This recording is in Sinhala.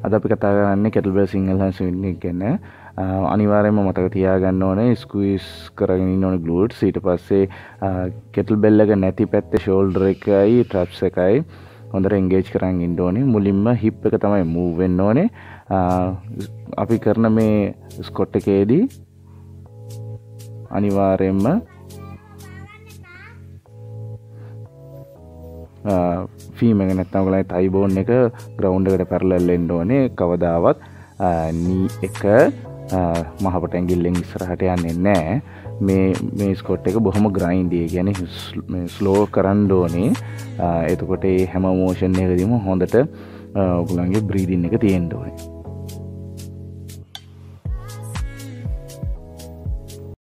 අද අපි කතා කරන්නේ කෙටල්බෙල් සිංගල් හෑන්ඩ් ස්විං එක ගැන. අනිවාර්යයෙන්ම මතක තියාගන්න ඕනේ ස්ක්වීස් කරගෙන ඉන්න ඕනේ ග්ලූට්ස්. ඊට පස්සේ කෙටල්බෙල් එක නැති පැත්තේ ෂෝල්ඩර් එකයි ට්‍රැප්ස් එකයි හොඳට එන්ගේජ් කරන් ඉන්න ඕනේ. මුලින්ම හිප් එක තමයි මූව් වෙන්න ඕනේ. අපි කරන මේ ස්කොට් එකේදී අනිවාර්යයෙන්ම ෆීම් එක නැත්නම් ඔයගොල්ලන්ගේ ටයි බෝන් එක ග්‍රවුන්ඩ් එකට පැරලල් වෙන්න ඕනේ. කවදාවත් නී එක මහපට ඇඟිල්ලෙන් ඉස්සරහට යන්නේ නැහැ. මේ ස්කොට් එක බොහොම ග්‍රයින්ඩි. ඒ කියන්නේ මේ ස්ලෝ කරන්න ඕනේ. එතකොට මේ හැම මෝෂන් එකදීම හොඳට ඔයගොල්ලන්ගේ බ්‍රීදින් එක තියෙන්න ඕනේ.